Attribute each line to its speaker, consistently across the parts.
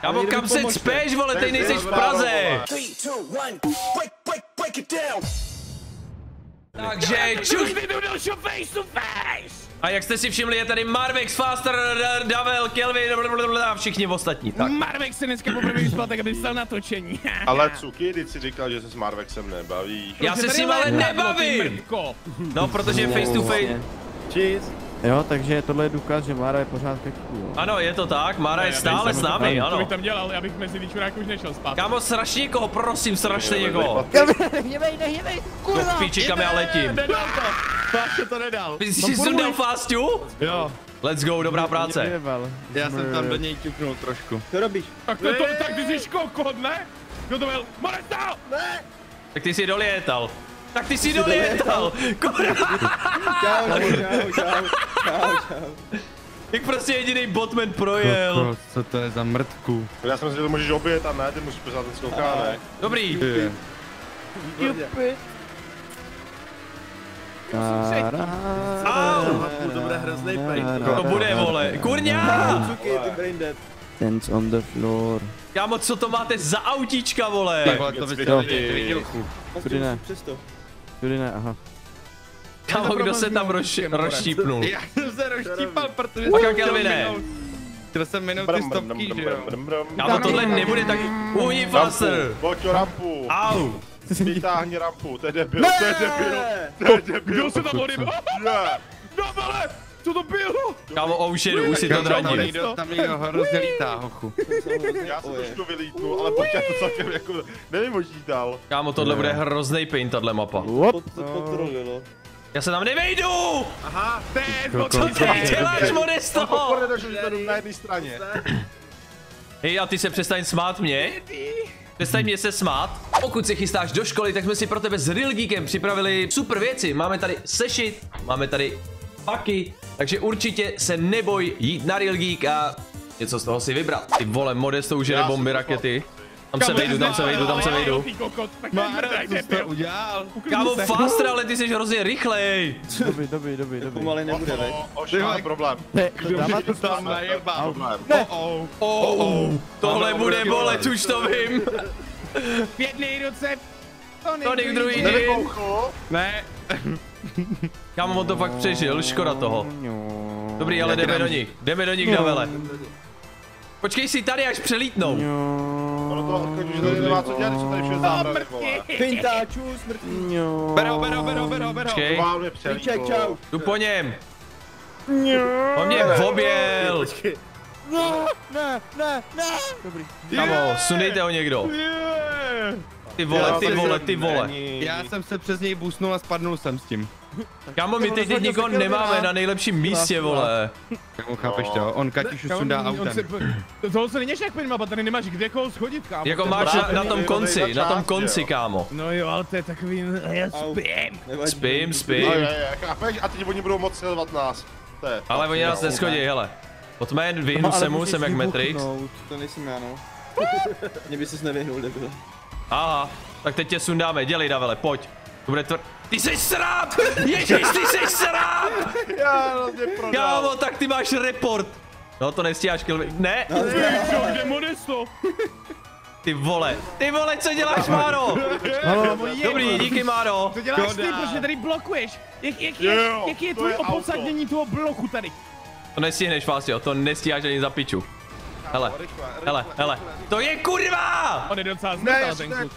Speaker 1: Kámo, kam se cpeš, vole, teď nejseš v Praze. Takže čuš. A jak jste si všimli, je tady Marvex, Faster, Davel, Kelvin a všichni ostatní. Tak.
Speaker 2: Marvex se dneska poprvé vyspal, tak aby stal natočení.
Speaker 3: Ale Cuky, ty si říkal, že se s Marvexem nebavíš.
Speaker 1: Já se s ním ale nebavím. No, protože je face to face.
Speaker 4: Cheers. Jo, takže tohle je důkaz, že Mára je pořád v keku, jo.
Speaker 1: Ano, je to tak, Mára je stále s námi, ano.
Speaker 2: Co bych tam dělal, já bych mezi výčuráky už nešel spát.
Speaker 1: Kámo, sraž někoho, prosím, sražte někoho.
Speaker 4: Nehněvej, kurva!
Speaker 1: Do píči, kam já letím.
Speaker 2: Nedal to, Fáště to nedal.
Speaker 1: Ty jsi sundal Fástu?
Speaker 2: Jo.
Speaker 1: Let's go, dobrá práce.
Speaker 5: Já jsem tam do něj ťuknul trošku.
Speaker 4: Co robíš?
Speaker 2: Tak ty jsi škod, ne? Kdo to byl? Moresta! Ne!
Speaker 1: Tak ty jsi dolietal. Tak ty jsi dolietal, kurva.
Speaker 4: Čau.
Speaker 1: Jak prostě jediný botman projel.
Speaker 5: Co to je za mrtku?
Speaker 3: Já jsem si, že to můžeš obět a ne, ty musíš pořád ten skouká, ne?
Speaker 1: Dobrý.
Speaker 4: To bude hrozný prank.
Speaker 1: To bude, vole. Kurňa!
Speaker 4: Hands on the floor.
Speaker 1: Kámo, co to máte za autíčka, vole?
Speaker 5: To bys to viděl.
Speaker 4: Tudy ne, aha.
Speaker 1: Kámo, kdo se tam rozštípnul?
Speaker 5: Já jsem se rozštípal, protože
Speaker 1: Paka Kelvine.
Speaker 5: chtěl jsem minut ty stopky, že jo?
Speaker 1: Kámo, tohle nebude tak... Uhni Faster!
Speaker 3: Pojď o rampu.
Speaker 1: Au!
Speaker 3: Vytáhni rampu, to je debil, to je debil.
Speaker 2: Kdo se tam odjel? No vole! Co to bylo?
Speaker 1: Kámo, už si to dradí.
Speaker 5: Tam někdo hrozně lítá, hochu.
Speaker 3: Já jsem trošku vylítnul, ale pojď, já to celkem jako nevymožítal.
Speaker 1: Kámo, tohle bude hrozný pain, tahle mapa. Já se tam nevejdu!
Speaker 2: Aha,
Speaker 1: Co tam děláš, Modesto?
Speaker 3: Na jedné straně.
Speaker 1: Hej, a ty se přestaň smát mě. Přestaň mě se smát. Pokud se chystáš do školy, tak jsme si pro tebe s Real Geekem připravili super věci. Máme tady sešit, máme tady paky, takže určitě se neboj jít na Real Geek a něco z toho si vybrat. Ty vole, Modesto už jede bomby, rakety. Tam se vejdu.
Speaker 5: Co jsi to udělal?
Speaker 1: Kámo, Faster, ale ty jsi hrozně rychlej.
Speaker 4: Dobrý. Pomalej nebude, veď.
Speaker 3: Máme problém.
Speaker 5: To tam najebal.
Speaker 1: Tohle bude bolet, už to vím.
Speaker 2: V jedné ruce.
Speaker 1: Tony v druhý.
Speaker 5: Ne.
Speaker 1: Kámo, on to fakt přežil, škoda toho. Dobrý, ale jdeme do nich, Davele. Počkej si tady, až přelítnou.
Speaker 3: Ono to odchodí, že tady nemá co dělat, když se tady všude zábrany, vole.
Speaker 4: Pintáčů, smrtný.
Speaker 5: Bero.
Speaker 1: Počkej,
Speaker 3: Máme přelítnout.
Speaker 4: Čau.
Speaker 1: jdu po něm. On mě objel.
Speaker 4: Ne. Dobrý.
Speaker 1: Kámo, sundejte ho někdo. Ty vole.
Speaker 5: Já jsem se přes něj busnul a spadnul jsem s tím.
Speaker 1: Kámo, my teď nikoho nemáme na nejlepším místě, vole.
Speaker 5: Tak mu chápeš to, on Katyšu sundá autem.
Speaker 2: Tohle se neněš jak mapa, tady nemáš kde koho schodit, kámo.
Speaker 1: Jako máš na tom konci, kámo.
Speaker 2: No jo, ale to je takový, já spím.
Speaker 1: Spím.
Speaker 3: Chápeš? A teď oni budou moc sledovat nás.
Speaker 1: Ale oni nás neschodí, hele. Pojďme, vyhnu se mu, jsem jak Matrix.
Speaker 4: To nejsem já, no. Mě by ses nevyhnul, debil.
Speaker 1: Aha, tak teď tě sundáme, dělej, Davele, pojď. To bude Ty jsi sráp! Ježiš, ty jsi sráp!
Speaker 3: Já hrozně prodal.
Speaker 1: Kámo, tak ty máš report. No to nestíháš, Kelvin. Ne!
Speaker 2: Kde Modesto?
Speaker 1: Ty vole, co děláš, Máro? Dobrý, díky, Máro.
Speaker 2: Co děláš ty, protože tady blokuješ? Jaký je tvoje opodstatnění toho bloku tady?
Speaker 1: To nestihneš, Fácio, to nestíháš ani za piču. Hele, to je kurva!
Speaker 2: On je docela zmetá ten kluk.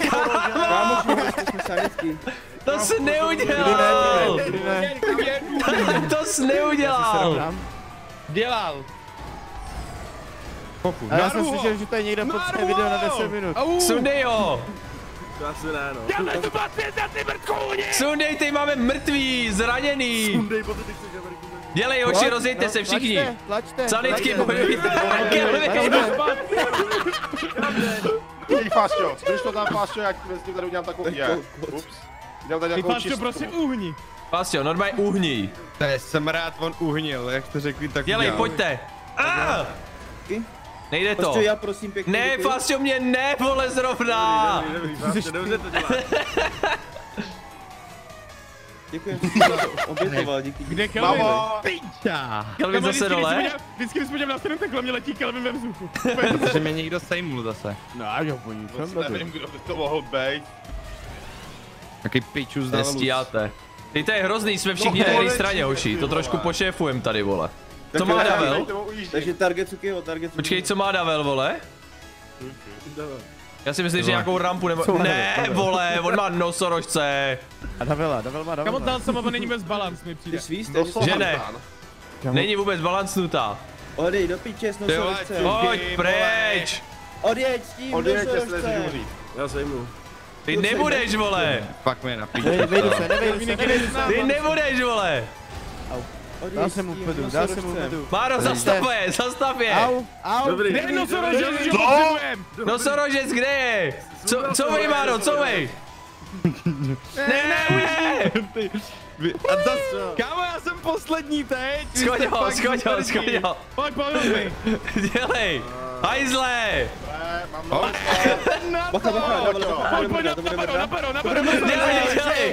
Speaker 1: To jsi neudělal! To jsi neudělal!
Speaker 5: Dělal.
Speaker 4: A já jsem slyšel, že to je někde pod video na 10 minut.
Speaker 1: Sundej ho!
Speaker 2: Já to patřit na ty mrtkouni!
Speaker 1: Sundej, ty máme mrtví, zraněný! Dělej, hoši, rozjďte se všichni!
Speaker 4: Tlačte!
Speaker 1: Sanitky bojujte!
Speaker 3: Ty Fášťo, když to tam Fášťo, já s tím tady udělám takovou Ups. Udělám tady
Speaker 2: Ty
Speaker 3: takovou
Speaker 2: Fášťo,
Speaker 3: čistku.
Speaker 2: prosím, uhni.
Speaker 1: Fácio, normálně uhní.
Speaker 5: To je, jsem rád, on uhnil, jak to řekli, tak
Speaker 1: Dělej,
Speaker 5: udělal.
Speaker 1: pojďte! Nejde to.
Speaker 4: Fášťo, já prosím pěkně.
Speaker 1: Ne, Fácio, mě ne, vole, zrovna!
Speaker 6: Děkuji, obětoval, díky.
Speaker 2: Kde Kelvin?
Speaker 3: Mamo!
Speaker 5: Piča!
Speaker 1: Kelvin zase dole.
Speaker 2: Vždycky, když podívám na stranu, takhle mě letí Kelvin ve vzduchu.
Speaker 5: Protože mě někdo sejmul zase.
Speaker 4: No jo, po ní
Speaker 3: Moc nevím, kdo by to mohl být.
Speaker 5: Taký piču zdal.
Speaker 1: Nestíháte. Ty to je hrozný, jsme všichni na jedné straně, hoši. To trošku pošéfujem tady, vole. Co
Speaker 6: Tak
Speaker 1: má
Speaker 6: jo,
Speaker 1: Davel?
Speaker 6: Takže target Sukiho, target Sukiho.
Speaker 1: Počkej, co má Davel, vole? Já si myslím, že nějakou rampu nebo... Ne, vole, on má nosorožce.
Speaker 4: A Davel má
Speaker 2: Kamo,
Speaker 4: Davel.
Speaker 2: tam sama není bez balans, mi
Speaker 6: Ty
Speaker 2: přijde.
Speaker 6: svíst,
Speaker 1: Že ne. Není vůbec balancnutá.
Speaker 6: Odej do piče s nosorožcem.
Speaker 1: Pojď pryč.
Speaker 6: Odjeď s tím
Speaker 3: Odjeďte se, než
Speaker 6: nosorožcem.
Speaker 3: umřít.
Speaker 7: Já sejmu.
Speaker 1: Ty nebudeš, vole.
Speaker 5: Fakt mě na piču.
Speaker 4: Nevejdu se.
Speaker 1: Ty nebudeš, vole.
Speaker 6: Odjeď
Speaker 4: Dal
Speaker 6: s
Speaker 4: jsem mu
Speaker 6: tím
Speaker 4: pedu, dal jsem mu
Speaker 6: nosorožcem.
Speaker 4: pedu.
Speaker 1: Máro, zastav je.
Speaker 4: Au.
Speaker 7: Dobrý.
Speaker 2: Ne, nosorožec, že ho potřebujem.
Speaker 1: Nosorožec, kde je? Co vej, Máro, co vej? Ne!
Speaker 5: A zas, kámo, já jsem poslední teď.
Speaker 1: Schoď ho.
Speaker 2: Pojď, mi.
Speaker 1: Dělej. Hajzle.
Speaker 6: Bacha,
Speaker 2: Pojď, na pero.
Speaker 1: Dělej.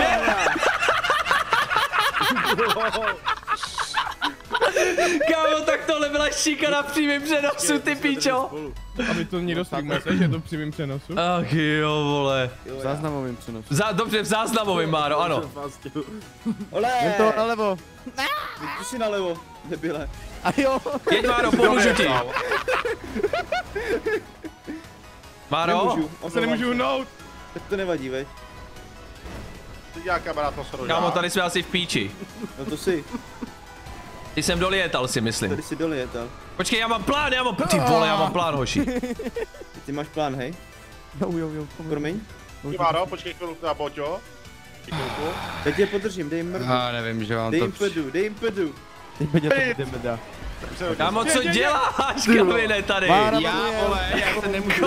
Speaker 1: Kámo, tak tohle byla šíka na přímém přenosu, ty píčo.
Speaker 2: Aby to někdo streamuje, že je to v přímém přenosu.
Speaker 1: Ach jo, vole.
Speaker 4: V záznamovém přenosu.
Speaker 1: Dobře, v záznamovém, Máro, ano.
Speaker 6: Ole,
Speaker 4: Jen to nalevo.
Speaker 6: ty si nalevo, debile.
Speaker 4: A jo.
Speaker 1: Jeď, Máro, pomůžu ti. Máro?
Speaker 6: Nemůžu,
Speaker 2: Já se nemůžu hnout.
Speaker 6: Tak to nevadí, veď.
Speaker 3: Ty dělá kamarád nosorožák.
Speaker 1: Kámo, tady jsme asi v píči.
Speaker 6: No to si,
Speaker 1: Ty jsem dolietal, si myslím.
Speaker 6: tady si dolietal.
Speaker 1: Počkej, já mám plán, Ty vole, já mám plán, hoši.
Speaker 6: Ty máš plán, hej?
Speaker 4: Jo.
Speaker 6: Promiň.
Speaker 3: Ty Máro, počkej chvilku na Boťo.
Speaker 6: Já tě podržím, dej jim mrdu.
Speaker 5: Já nevím, že vám
Speaker 6: Dej
Speaker 5: to...
Speaker 6: jim pedu.
Speaker 4: Teď mě to jdeme dát.
Speaker 1: Kámo, co děláš, Kelvine, tady?
Speaker 5: Já, vole, já se nemůžu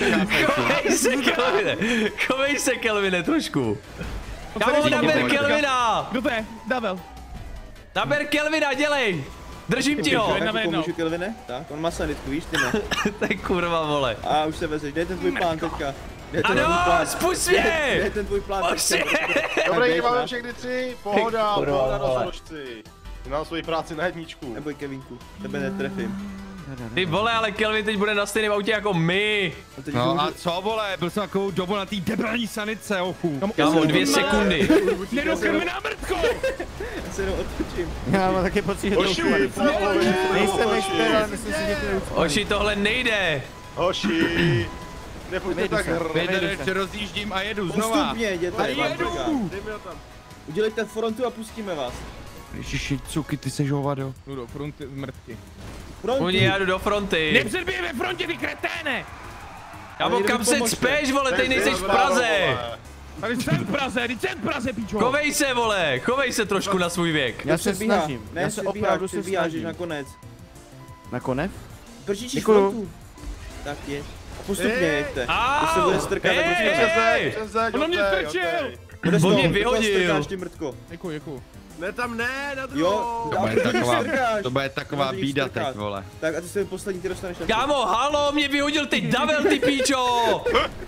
Speaker 1: Chovej se, Kelvine, trošku. Kámo, naber Kelvina!
Speaker 2: Kdo to je? Davel.
Speaker 1: Naber Kelvina, dělej! Držím ti ho!
Speaker 6: Tak ti pomůžu, Kelvine? Tak, on má sanitku, víš, ty ne?
Speaker 1: To je kurva, vole.
Speaker 6: A už se vezeš, dej ten tvůj plán teďka. Dej ten tvůj
Speaker 1: Ano,
Speaker 6: plán.
Speaker 1: spust
Speaker 6: Dej
Speaker 1: mě!
Speaker 6: ten tvůj plán teďka.
Speaker 3: Dobrý, máme všechny 3. Pohoda
Speaker 1: Kurva.
Speaker 3: nosorožci. Mám svoji práci na jedničku.
Speaker 6: Neboj, Kevinku, tebe netrefím.
Speaker 1: Ty vole, ale Kelvin teď bude na stejném autě jako my.
Speaker 6: teď
Speaker 5: No a co, vole, byl jsem takovou dobu na té debilní sanice, ochu.
Speaker 1: Kámo, 2 sekundy.
Speaker 2: Nedokrmi na mrtko!
Speaker 6: Já se jenom otočím.
Speaker 4: Já mám taky pocit, že to
Speaker 3: Hoši,
Speaker 4: nejsem expert, ale myslím si, že to je
Speaker 1: Oši, tohle nejde.
Speaker 3: Hoši. Nepojďte tak
Speaker 5: Teď rozjíždím a jedu znova.
Speaker 6: Postupně jděte.
Speaker 5: A jedu!
Speaker 6: Udělejte frontu a pustíme vás.
Speaker 5: Ježiši, cuky, ty seš hovado.
Speaker 2: Jdu do fronty mrtky.
Speaker 1: Oni, já jdu do fronty.
Speaker 2: Nepředběj ve frontě, vy kreténe!
Speaker 1: Kámo, kam se cpeš, vole, teď nejseš v Praze.
Speaker 2: Tady jsem v Praze, píčo!
Speaker 1: Chovej se, vole, chovej se trošku na svůj věk.
Speaker 4: Já se snažím.
Speaker 6: Ne,
Speaker 4: Já se opravdu se snažím.
Speaker 6: nakonec.
Speaker 4: Nakonec?
Speaker 6: Prčíš
Speaker 4: Děkuju.
Speaker 6: frontu. Tak je. Postupně jeďte. Když se
Speaker 1: Au!
Speaker 6: bude strkat, tak
Speaker 1: Hej!
Speaker 2: On na mě strčil!
Speaker 6: Budeš
Speaker 1: On mě
Speaker 6: to,
Speaker 1: vyhodil.
Speaker 6: strkáš, ty mrtko.
Speaker 2: Děkuju.
Speaker 7: Ne, tam ne, na
Speaker 6: Jo,
Speaker 7: druhou.
Speaker 5: To bude taková
Speaker 6: Můžeš
Speaker 5: bída
Speaker 6: strkat.
Speaker 5: teď, vole.
Speaker 6: Tak a ty se poslední, ty dostaneš na
Speaker 1: Kámo, halo, mě vyhodil teď Davel, ty píčo!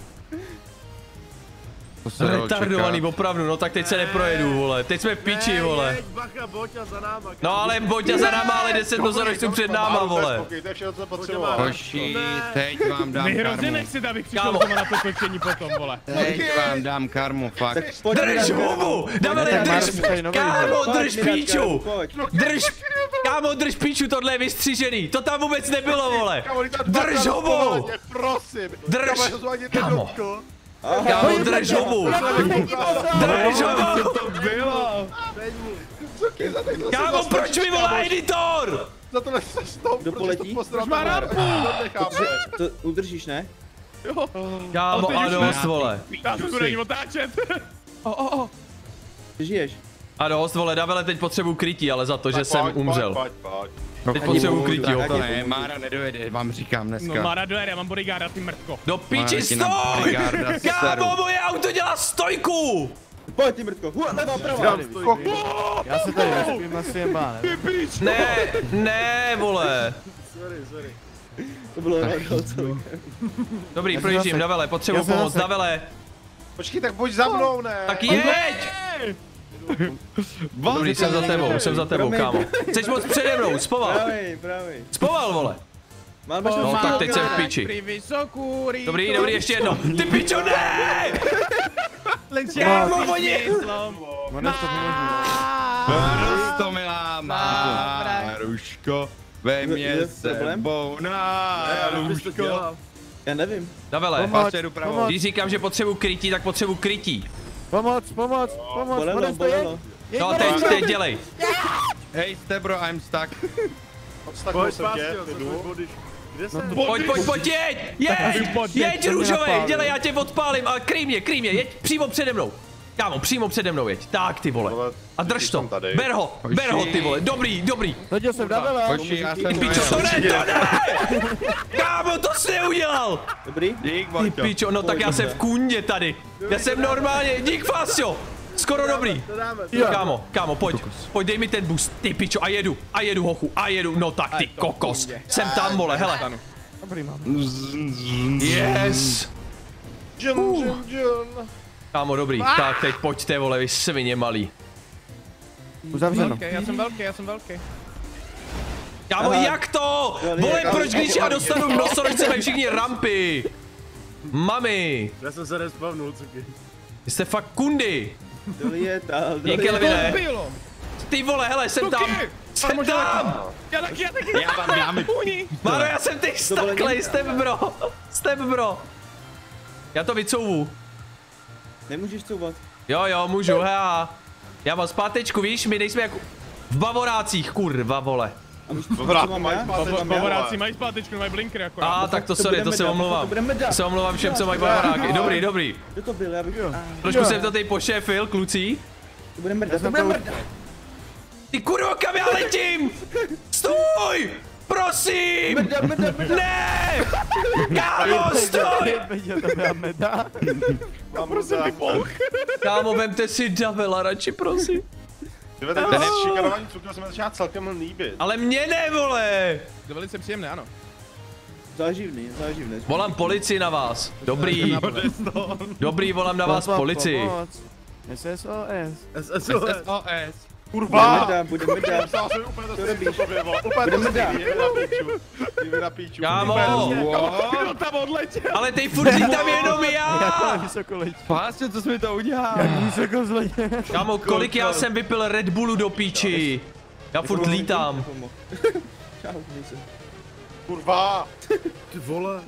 Speaker 5: To se dalo
Speaker 1: Retardovaný,
Speaker 5: čekat.
Speaker 1: opravdu, no tak teď se neprojedu, vole. Teď jsme v piči, vole.
Speaker 7: Jeď, bacha, Boťa za náma.
Speaker 1: No ale Boťa za náma, ale 10 nosorožců před náma, vole.
Speaker 3: To je všechno, co potřeboval.
Speaker 5: Hoši, teď vám dám
Speaker 2: My hrozně
Speaker 5: karmu.
Speaker 2: nechci, abych přišel
Speaker 1: Kámo.
Speaker 2: doma na to točení potom, vole.
Speaker 5: Teď vám dám karmu, fakt.
Speaker 6: Tak pojď
Speaker 1: Drž hubu! Davele,
Speaker 4: Tak Máro
Speaker 1: drž!
Speaker 4: si tady nový
Speaker 1: Kámo,
Speaker 6: Pojď,
Speaker 1: drž
Speaker 6: Miráčka,
Speaker 1: píču!
Speaker 6: pojď.
Speaker 1: Drž! Kámo, drž píču, tohle je vystřížený. To tam vůbec nebylo, vole.
Speaker 3: Kámo, oni tam
Speaker 1: Drž
Speaker 3: dvakrát
Speaker 1: hubu!
Speaker 3: povoleně, prosím.
Speaker 1: Drž!
Speaker 3: Kámo, já to zvládně
Speaker 1: Kámo.
Speaker 3: jednotko.
Speaker 1: Kámo, drž hubu! Drž hubu!
Speaker 5: To bylo!
Speaker 1: Kámo, proč mi volá editor?
Speaker 3: Za tohle se stop,
Speaker 6: Kdo poletí?
Speaker 3: Už
Speaker 2: má rampu.
Speaker 3: To nechápe.
Speaker 6: To udržíš, ne?
Speaker 1: Kámo, a dost, vole.
Speaker 2: Já se tu není otáčet.
Speaker 6: Ty žiješ.
Speaker 1: A dost, vole, Davele, teď potřebuji krytí, ale za to, že
Speaker 3: Tak
Speaker 1: jsem
Speaker 3: pojď,
Speaker 1: umřel.
Speaker 3: pojď.
Speaker 1: Teď potřebuji krytí,
Speaker 6: tak
Speaker 1: jo.
Speaker 5: To ne, Mára nedojede, vám říkám
Speaker 2: No
Speaker 5: dneska.
Speaker 2: Mara dojede, já mám bodyguarda, ty mrtko.
Speaker 1: Do piči,
Speaker 5: Mára ti na
Speaker 1: stoj!
Speaker 5: bodyguarda seru.
Speaker 1: Kámo, moje auto dělá stojku!
Speaker 6: Pojď, ty mrtko. Leva, prava.
Speaker 4: Já se tady nespím asi jen bá, ne?
Speaker 1: Ne, vole.
Speaker 6: To bylo celé.
Speaker 1: Dobrý,
Speaker 4: Já jsem
Speaker 1: projíždím,
Speaker 4: zase-
Speaker 1: Davele, potřebuji
Speaker 4: já jsem
Speaker 1: pomoc,
Speaker 4: zase-
Speaker 1: Davele.
Speaker 3: Počkej, tak pojď za mnou, ne?
Speaker 1: Tak jeď! Dobrý, jsem za tebou, kámo. Chceš moc přede mnou, zpoval.
Speaker 6: Pravej.
Speaker 1: Zpoval, vole. No tak teď jsem v piči. Dobrý, ještě jedno. Ty pičo, ne!
Speaker 5: Roztomilá má Ruško, vem mě sebou na Ruško.
Speaker 6: Já nevím.
Speaker 1: Davele, když říkám, že potřebuji krytí, tak potřebuji krytí.
Speaker 4: Pomoc.
Speaker 6: Bolelo.
Speaker 1: No teď dělej.
Speaker 5: Hej, Stebro, I'm stuck.
Speaker 3: Odstavil jsem tě, jdu.
Speaker 1: Pojď, jeď růžovej, dělej, já tě odpálím, ale kryj mě, jeď přímo přede mnou. Kámo, přímo přede mnou jeď, tak ty vole. A drž to, ber ho ty vole, dobrý.
Speaker 4: Hodil jsem Davela.
Speaker 5: Hoši, já jsem
Speaker 1: Pičo, to ne! Kámo, to jsi neudělal!
Speaker 6: Dobrý?
Speaker 5: Dík,
Speaker 1: Ty
Speaker 5: Vaťo.
Speaker 1: pičo, no tak já jsem v kůně tady. Já jsem normálně, dík Fasio. Skoro dobrý. Kámo, pojď, dej mi ten boost, ty pičo, a jedu hochu, no tak ty kokos. Jsem tam, vole, hele.
Speaker 4: Dobrý mám.
Speaker 1: Yes.
Speaker 3: Jun.
Speaker 1: Kámo, dobrý, tak teď pojďte, vole, vy svině malý.
Speaker 4: Uzavřeno.
Speaker 2: Já jsem velký.
Speaker 1: Kámo, jak to? Vole, proč když já dostanu nosorožce, mají všichni rampy? Mami.
Speaker 7: Já jsem se respawnul, cuky.
Speaker 1: Vy jste fakt kundy.
Speaker 6: Dolietal.
Speaker 1: Díky, Levine. Ty vole, hele, jsem tam.
Speaker 2: Já taky.
Speaker 5: Já mám
Speaker 1: Máro, já jsem teď staklej, step bro. Já to vycouvu.
Speaker 6: Nemůžeš couvat.
Speaker 1: Jo, můžu, hea. Já mám zpátečku, víš, my nejsme jako v Bavorácích, kurva, vole.
Speaker 2: Bavoráci mají zpátečku, mají blinker jako.
Speaker 1: Tak to sorry, to se omlouvám. Se omlouvám všem, co mají Bavoráky. Dobrý.
Speaker 6: Kdo to byl, já bych...
Speaker 1: Trošku jsem to tady pošéfil, kluci.
Speaker 6: To bude mrdat.
Speaker 1: Ty kurvo, kam já letím? Stůj! Prosím! Ne! Kámo, stůj! Kámo, vemte si Davela radši, prosím.
Speaker 3: Ten šikanovaný cukr se mi začíná celkem líbit.
Speaker 1: Ale mě ne, vole!
Speaker 2: To velice příjemné, ano.
Speaker 6: Záživný.
Speaker 1: Volám policii na vás. Dobrý, volám na vás policii.
Speaker 6: SSOS.
Speaker 3: Kurva!
Speaker 6: Budeme dát.
Speaker 3: To robíš. Budeme dát. Jdeme na píču.
Speaker 1: Kámo!
Speaker 2: Kdo tam odletěl?
Speaker 1: Ale teď furt tam jenom já!
Speaker 5: Vlastně, co jsi mi to udělal?
Speaker 1: Kámo, kolik já jsem vypil Red Bullu do píči? Já furt lítám.
Speaker 6: Čau, nejsem.
Speaker 3: Kurva!
Speaker 7: Ty vole.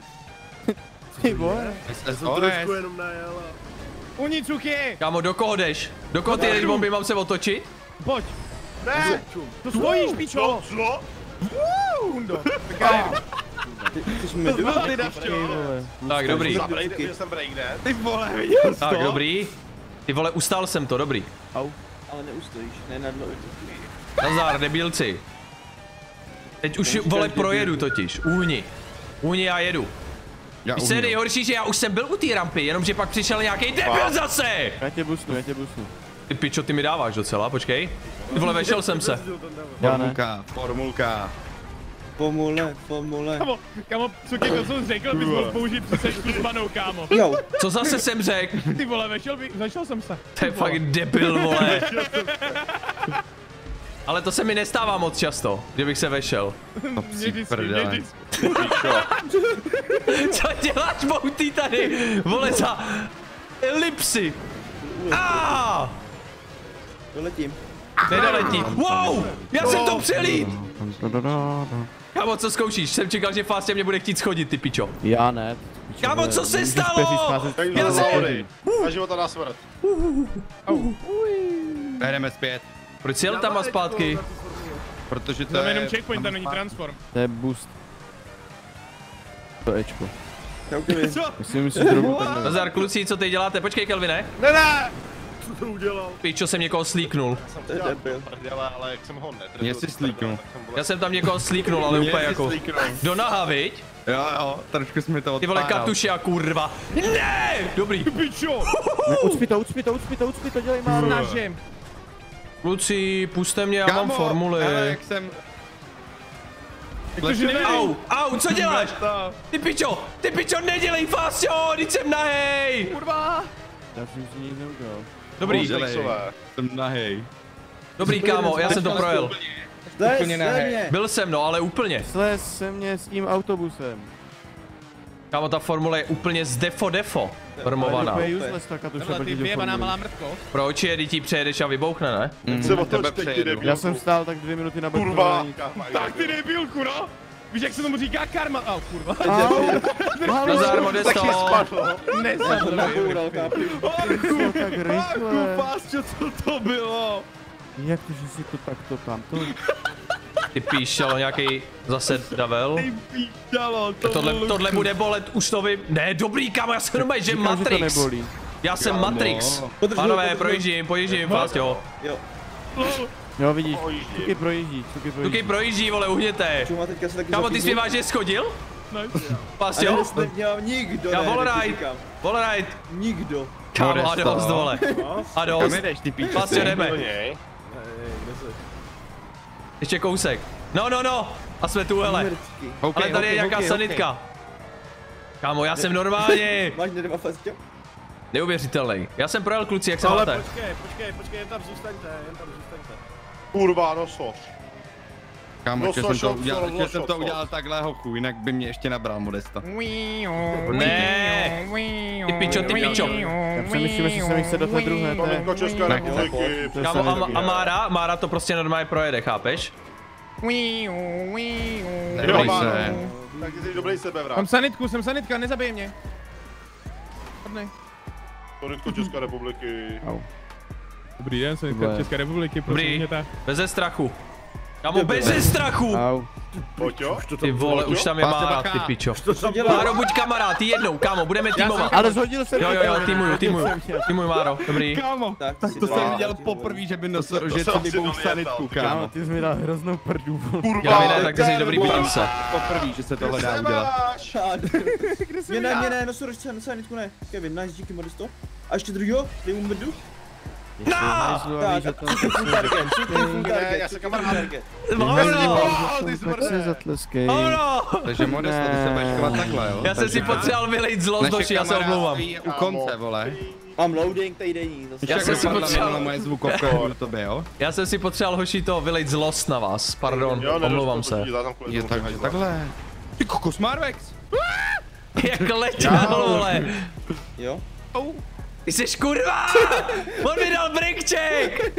Speaker 3: Já jsem trošku jenom najela.
Speaker 2: Unicuky!
Speaker 1: Kámo, do koho jdeš? Do koho ty jedeš bomby, mám se otočit?
Speaker 2: Pojď!
Speaker 3: Ne!
Speaker 2: Tu stojíš, pičo!
Speaker 3: Co?
Speaker 6: Ty jsi mi
Speaker 1: Tak, dobrý.
Speaker 3: Viděl jsem breakdance.
Speaker 5: Ty vole, viděl jsi to?
Speaker 1: Tak, dobrý. Ty vole, ustál jsem to, dobrý.
Speaker 6: Ale neustojíš, ne na dlouho.
Speaker 1: Nazdar, debilci. Teď už, vole, projedu totiž. Úni já jedu. Víš se, nejhorší, že já už jsem byl u té rampy, jenomže pak přišel nějaký debil zase!
Speaker 4: Já tě boostnu.
Speaker 1: Ty pičo, ty mi dáváš docela, počkej. Ty vole, vešel jsem se.
Speaker 5: Formulka.
Speaker 6: Pomule.
Speaker 2: Kámo, Cuky, to co jsi řekl, bys mohl použít přesečku s panou, kámo.
Speaker 6: Jo.
Speaker 1: Co zase jsem řekl?
Speaker 2: Ty vole, vešel jsem se.
Speaker 1: To je fakt debil, vole. Ale to se mi nestává moc často, kdybych se vešel.
Speaker 2: Vždycky.
Speaker 1: Co děláš, Bouty, tady? Vole, za elipsy.
Speaker 6: Doletím.
Speaker 1: Nedoletí. Wow, já jsem to přelít. Kámo, co zkoušíš? Jsem čekal, že Fastě mě bude chtít schodit, ty pičo.
Speaker 4: Já ne.
Speaker 1: Kámo, co se stalo?
Speaker 3: Já jsem... A života na smrt.
Speaker 5: Jdeme zpět.
Speaker 1: Proč jsi jel tam a zpátky?
Speaker 5: Protože to
Speaker 2: Tam
Speaker 5: je...
Speaker 2: jenom checkpoint, tam není transform.
Speaker 4: To je boost. To Ečko.
Speaker 6: Co?
Speaker 4: Myslím si drobu tak
Speaker 1: Nazdar, kluci, co teď děláte? Počkej, Kelvine.
Speaker 3: Ne! Co to udělal?
Speaker 1: Pičo, jsem někoho slíknul.
Speaker 6: To je debil.
Speaker 3: Ale jak jsem ho nedržel.
Speaker 5: Mě si slíknul.
Speaker 1: Já jsem tam někoho slíknul, ale úplně jako... Do naha, viď?
Speaker 5: Jo, trošku jsme to
Speaker 1: Ty vole,
Speaker 5: odpáral.
Speaker 1: Katušia, kurva. Ne! Dobrý.
Speaker 2: Pičo!
Speaker 4: Ucpi to, dělej Máro.
Speaker 2: Snažím.
Speaker 1: Kluci, puste mě, já mám formuly.
Speaker 5: Ale jak jsem...
Speaker 1: Au, co děláš? Ty pičo, nedělej Fasio, teď jsem nahej.
Speaker 2: Kurva!
Speaker 4: Já jsem si nic neudělal.
Speaker 1: Dobrý.
Speaker 5: Jsem nahej.
Speaker 1: Dobrý, kámo, já jsem to projel.
Speaker 6: Úplně nahej.
Speaker 1: Byl jsem, no, ale úplně.
Speaker 4: Slez se mě s tím autobusem.
Speaker 1: Kámo, ta formule je úplně z defo formovaná.
Speaker 4: To je useless, tak a to
Speaker 2: Tohle ty vyjebaná malá mrtko.
Speaker 1: Proč je, ti přejedeš a vybouchne, ne?
Speaker 3: Se otočte, ty debilku.
Speaker 4: Já jsem stál tak 2 minuty na
Speaker 3: Kurva.
Speaker 4: betonách.
Speaker 2: Tak ty debilku, no! Víš, jak se tomu říká karma? Au, kurva.
Speaker 1: Nazar Modesto.
Speaker 3: Taky spadlo.
Speaker 4: Tak rychle.
Speaker 5: Pásťo, co to bylo?
Speaker 4: Jak to, že si to takto tamto?
Speaker 1: Ty píšelo nějaký zase Davel.
Speaker 5: Píšalo,
Speaker 1: Tohle bude bolet, už to vím. Ne, dobrý, kámo, já jsem normálně, že
Speaker 4: Říkám, že to
Speaker 1: Matrix.
Speaker 4: nebolí.
Speaker 1: Já jsem Matrix. Pánové, pojíždím, Fáťo.
Speaker 4: Jo, vidíš, Cuky projíždí,
Speaker 1: Tuky projíždí, vole, uhněte. Kámo, ty jsi mě vážně schodil? Fáťo?
Speaker 6: Nedělám nikdo,
Speaker 1: Já Volride.
Speaker 6: Nikdo.
Speaker 1: Kámo, a dost, vole. A dost.
Speaker 5: Kam jdeš, ty píče?
Speaker 1: Fáťo, jdeme. Ještě kousek. No. A jsme tu, hele. Ale tady je nějaká sanitka. Kámo, já jsem normálně.
Speaker 6: Máš nedema Fáťo?
Speaker 1: Neuvěřitelný. Já jsem projel, kluci, jak se
Speaker 7: Ale
Speaker 1: máte?
Speaker 7: počkej, jen tam zůstaňte.
Speaker 3: Kurva, no soš.
Speaker 5: Kámo, že
Speaker 3: No,
Speaker 5: jsem to udělal takhle, hochu, jinak by mě ještě nabral Modesta.
Speaker 1: Ne. Ty pičo.
Speaker 4: Já přemýšlím, jestli jsem jich se do té druhé,
Speaker 3: To Linko České republiky.
Speaker 1: Kámo, a Mára to prostě normálně projede, chápeš?
Speaker 3: Jo, Máro. Tak ty jsi dobrý sebevrat.
Speaker 2: Jsem sanitka, nezabij mě. Hodnej.
Speaker 3: To Linko České republiky.
Speaker 2: Dobrý den, sanitka České republiky,
Speaker 1: Dobrý, beze strachu. Kámo, beze strachu!
Speaker 4: Au.
Speaker 3: Pojď jo?
Speaker 1: Ty vole, už tam je Mára, ty pičo. Máro, buď kamarád, ty jednou, kámo, budeme týmovat.
Speaker 4: Ale zhodil jsem
Speaker 1: Jo, týmuju, Máro, dobrý.
Speaker 5: Kámo, tak to jsem viděl poprvé, že by nosil, že to vybou sanitku,
Speaker 4: Kámo,
Speaker 5: kámo.
Speaker 4: ty jsi mi dal hroznou prdu.
Speaker 1: Já ne, tak ty jsi dobrý píčence.
Speaker 5: Poprvé, že se tohle dá udělat.
Speaker 6: Mě, no sorry, sanitku ne. Kevin, nice, díky Modesto. A ještě druhýho, dej mu mrdu.
Speaker 3: Já se kamarád.
Speaker 4: Tak se zatleskej.
Speaker 5: Takže Modesto, ty se budeš chovat takhle, jo?
Speaker 1: Já jsem si potřeboval vylejt zlo z doši, já se omlouvám.
Speaker 5: U konce, vole.
Speaker 6: Mám loading, tady není.
Speaker 1: Já jsem si potřeboval...
Speaker 5: moje zvukovka do tobě, jo?
Speaker 1: Já jsem si potřeboval, hoši, to vylejt zlost na vás, pardon, omlouvám se.
Speaker 5: Je takže takhle. Ty kokos Marvex!
Speaker 1: Jak letěl, vole.
Speaker 6: Jo?
Speaker 1: Ty jsi kurva! On mi dal breakcheck!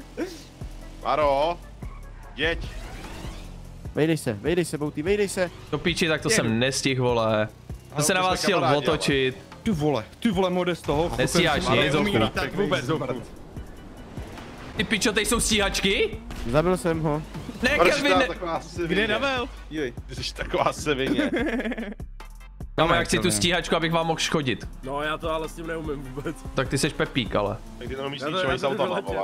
Speaker 3: Maro, jeď.
Speaker 4: Vejdej se, Bouty, vejdej se.
Speaker 1: To píči, tak to jsem nestihl, vole. To se na vás chtěl otočit.
Speaker 5: Ty vole Modesto, hochu.
Speaker 1: Nestíháš nic, hochu.
Speaker 5: Tak vůbec, hochu.
Speaker 1: Ty pičo, tady jsou stíhačky?
Speaker 4: Zabil jsem ho.
Speaker 1: Ne, Kevin, ne.
Speaker 2: Kde je Davel?
Speaker 6: Joj.
Speaker 3: Ty jsi taková sevině.
Speaker 1: Kámo, jak chci tu stíhačku, abych vám mohl škodit.
Speaker 7: No já to ale s tím neumím vůbec.
Speaker 1: Tak ty seš Pepík, ale.
Speaker 3: Tak ty to umíš líčovat s autama, vole.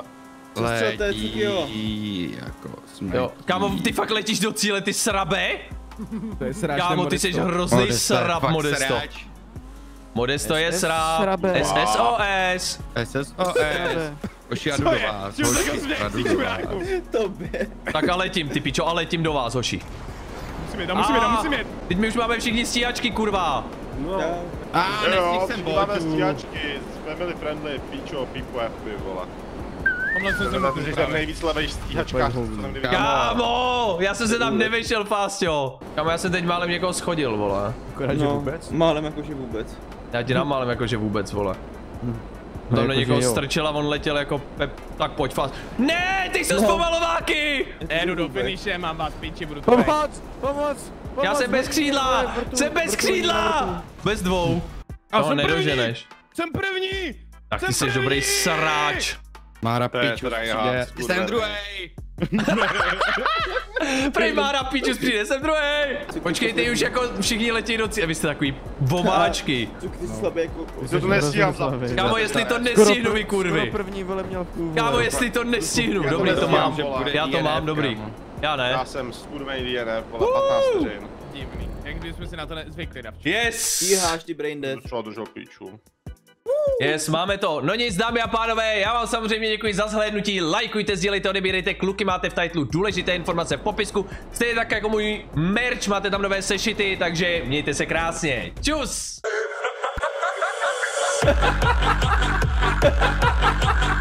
Speaker 5: Letí, jako jsme.
Speaker 1: Jo, kámo, ty fakt letíš do cíle, ty srabe?
Speaker 2: To je sráč.
Speaker 1: Kámo, ty jsi hrozný srab, Modesto. Modesto je srab. SSOS.
Speaker 5: SSOS. Hoši, já jdu do vás.
Speaker 6: Tobě.
Speaker 1: Tak a letím, ty pičo, a letím do vás, hoši.
Speaker 2: Musím jet.
Speaker 1: Teď my už máme všichni stíhačky, kurva.
Speaker 3: Jo, všichni máme stíhačky, family friendly, píčo, pípu FB, vole. Protože jsem nejvíc levej stíhačka.
Speaker 1: Kámo, já jsem se tam nevešel, Fásťo. Kámo, já jsem teď málem někoho schodil, vole.
Speaker 4: Akorát, že vůbec.
Speaker 6: Málem jakože vůbec.
Speaker 1: Já ti dám málem jakože vůbec, vole. Tam na někoho strčil a on letěl jako Pep. Tak pojď, Fás. Ne, ty jsou zpomalováky!
Speaker 2: Jdu do finiše, mám vás piči, budu tvoj.
Speaker 4: Pomoc!
Speaker 1: Já jsem bez křídla! Jsem bez křídla! Bez dvou. No, nedoženeš.
Speaker 2: Jsem první!
Speaker 1: Tak ty jsi dobrý sráč.
Speaker 5: Mára piču přijde. Jsem druhej!
Speaker 1: Prej Mára piču přijde, jsem druhej! Počkejte, už jako všichni letí do cíle. Vy jste takový vomáčky.
Speaker 6: Ty jsi slabý jako...
Speaker 3: Ty to nestíhám za...
Speaker 1: Kámo, jestli to nestihnu, vy kurvy.
Speaker 4: Skoro první vole měl v kůvu.
Speaker 1: Kámo, jestli to nestihnu, dobrý, to mám. Já to mám, dobrý. Já ne.
Speaker 3: Já jsem skurvený DNF, vole, 15 vteřin.
Speaker 2: Divný, jak když jsme si na to zvykli, Davči.
Speaker 1: Yes!
Speaker 6: Stíháš ty brain dead.
Speaker 3: Docela držel píču.
Speaker 1: Yes, máme to. No nic, dámy a pánové, já vám samozřejmě děkuji za zhlédnutí, lajkujte, sdělejte, odebírejte, kluky máte v titlu důležité informace v popisku, stejně tak jako můj merch, máte tam nové sešity, takže mějte se krásně. Čus!